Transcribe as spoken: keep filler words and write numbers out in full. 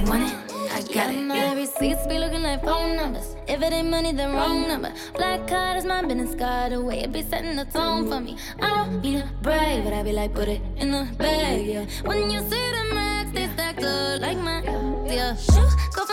want it, I got it. My receipts be looking like phone numbers. If it ain't money, then wrong number. Black card is my business card. The way it be setting the tone for me. I don't be to brag, but I be like, put it in the bag, yeah. When you see the max, they stacked up like my, yeah. Shoes go from